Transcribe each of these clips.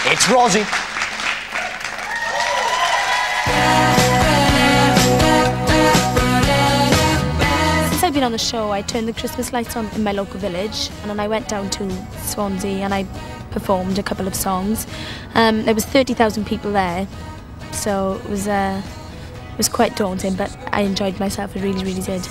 It's Rosie. Since I've been on the show, I turned the Christmas lights on in my local village, and then I went down to Swansea and I performed a couple of songs. There was 30,000 people there, so it was quite daunting, but I enjoyed myself. I really, really did.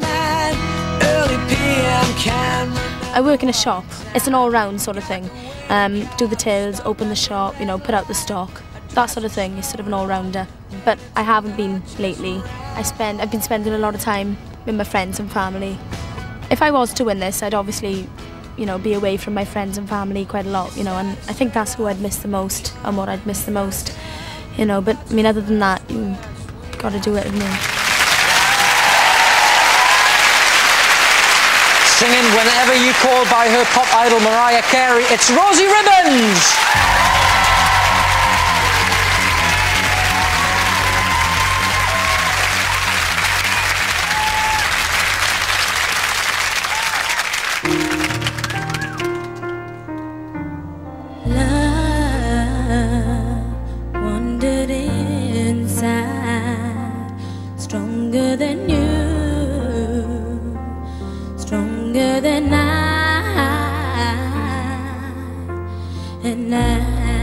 I work in a shop. It's an all-round sort of thing. Do the tills, open the shop, you know, put out the stock, that sort of thing. It's sort of an all-rounder. But I haven't been lately. I've been spending a lot of time with my friends and family. If I was to win this, I'd obviously, you know, be away from my friends and family quite a lot, you know, and I think that's who I'd miss the most and what I'd miss the most, you know. But I mean, other than that, you've got to do it with me. Singing Whenever You Call by her pop idol Mariah Carey, it's Rosie Ribbons! Love wandered inside, stronger than you, stronger than I. And now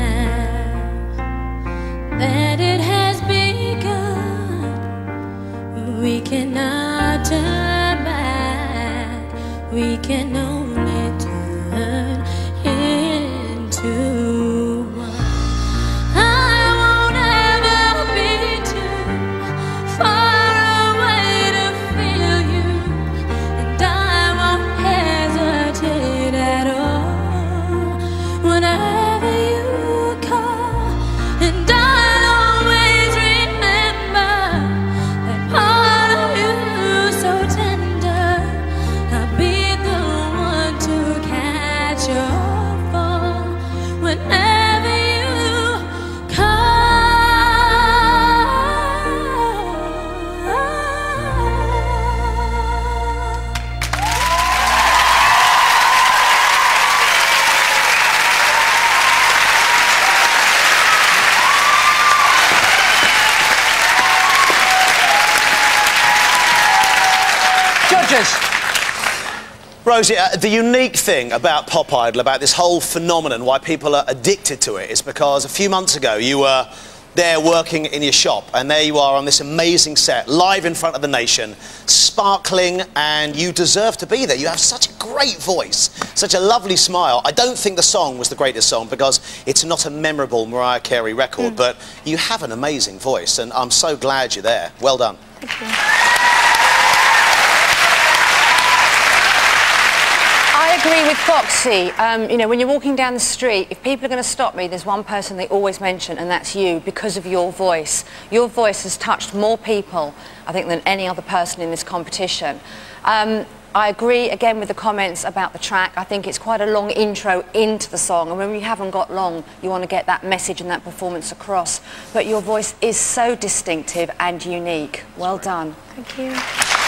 that it has begun, we cannot turn back. We can only turn into one. I won't ever be too far away to feel you, and I won't hesitate at all whenever you call. And I'll always remember that part of you so tender. I'll be the one to catch your fall whenever you call. Judges! Rosie, the unique thing about Pop Idol, about this whole phenomenon, why people are addicted to it, is because a few months ago you were there working in your shop, and there you are on this amazing set, live in front of the nation, sparkling, and you deserve to be there. You have such a great voice, such a lovely smile. I don't think the song was the greatest song because it's not a memorable Mariah Carey record, but you have an amazing voice, and I'm so glad you're there. Well done. Thank you. I agree with Foxy. You know, when you're walking down the street, if people are going to stop me, there's one person they always mention, and that's you, because of your voice. Your voice has touched more people, I think, than any other person in this competition. I agree, again, with the comments about the track. I think it's quite a long intro into the song, and when you haven't got long, you want to get that message and that performance across. But your voice is so distinctive and unique. Well done. Thank you.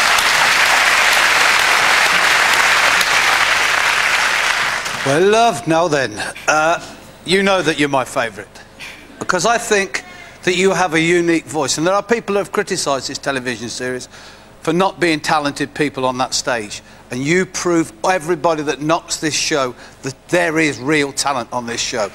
Well, love, now then, you know that you're my favourite, because I think that you have a unique voice, and there are people who have criticised this television series for not being talented people on that stage, and you prove everybody that knocks this show that there is real talent on this show.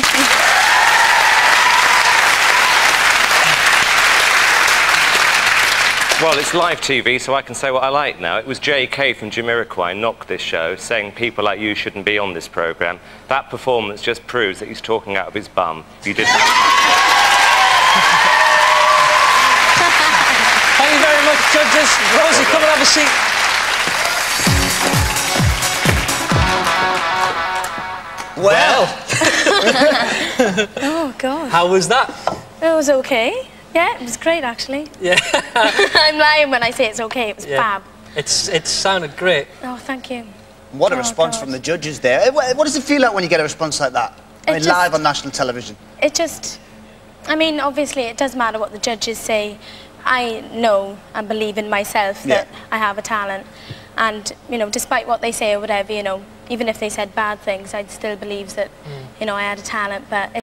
Well, it's live TV, so I can say what I like now. It was J.K. from Jamiroquai knocked this show, saying people like you shouldn't be on this programme. That performance just proves that he's talking out of his bum. You didn't. Thank you very much, judges. Rosie, come and have a seat. Well. Oh, God. How was that? It was okay. Yeah, it was great, actually. Yeah. I'm lying when I say it's okay. It was fab. It sounded great. Oh, thank you. What a response from the judges there. What does it feel like when you get a response like that? I mean, live on national television. It just... I mean, obviously, it does matter what the judges say. I know and believe in myself that I have a talent. And, you know, despite what they say or whatever, you know, even if they said bad things, I'd still believe that, you know, I had a talent. But